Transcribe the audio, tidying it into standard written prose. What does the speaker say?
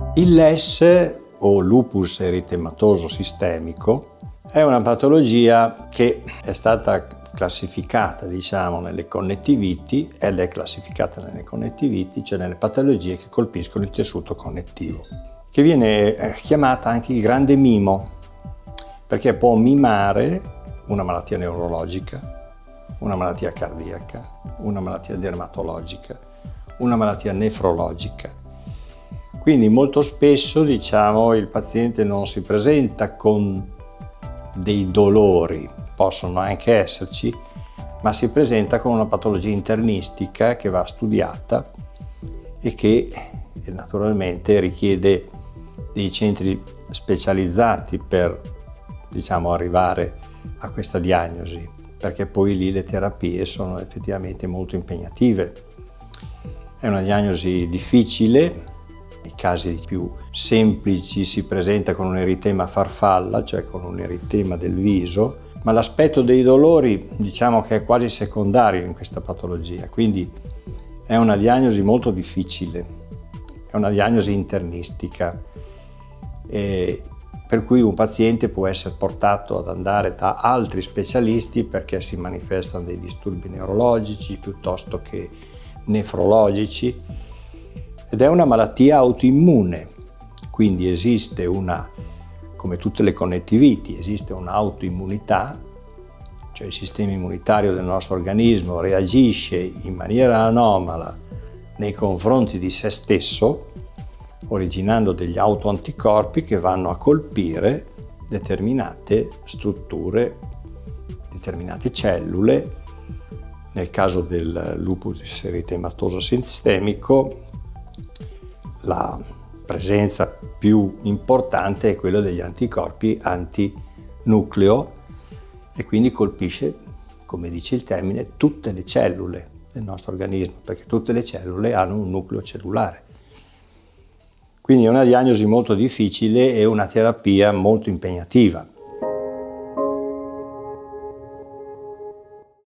Il LES, o lupus eritematoso sistemico, è una patologia che è stata classificata, nelle connettiviti, ed è classificata nelle connettiviti, cioè nelle patologie che colpiscono il tessuto connettivo, che viene chiamata anche il grande mimo, perché può mimare una malattia neurologica, una malattia cardiaca, una malattia dermatologica, una malattia nefrologica. Quindi molto spesso, il paziente non si presenta con dei dolori, possono anche esserci, ma si presenta con una patologia internistica che va studiata e che naturalmente richiede dei centri specializzati per, arrivare a questa diagnosi, perché poi lì le terapie sono effettivamente molto impegnative. È una diagnosi difficile. Nei casi più semplici si presenta con un eritema farfalla, cioè con un eritema del viso, ma l'aspetto dei dolori che è quasi secondario in questa patologia, quindi è una diagnosi molto difficile, è una diagnosi internistica, per cui un paziente può essere portato ad andare da altri specialisti perché si manifestano dei disturbi neurologici piuttosto che nefrologici. Ed è una malattia autoimmune, quindi esiste come tutte le connettiviti, esiste un'autoimmunità, cioè il sistema immunitario del nostro organismo reagisce in maniera anomala nei confronti di se stesso, originando degli autoanticorpi che vanno a colpire determinate strutture, determinate cellule. Nel caso del lupus eritematoso sistemico, la presenza più importante è quella degli anticorpi antinucleo e quindi colpisce, come dice il termine, tutte le cellule del nostro organismo, perché tutte le cellule hanno un nucleo cellulare. Quindi è una diagnosi molto difficile e una terapia molto impegnativa.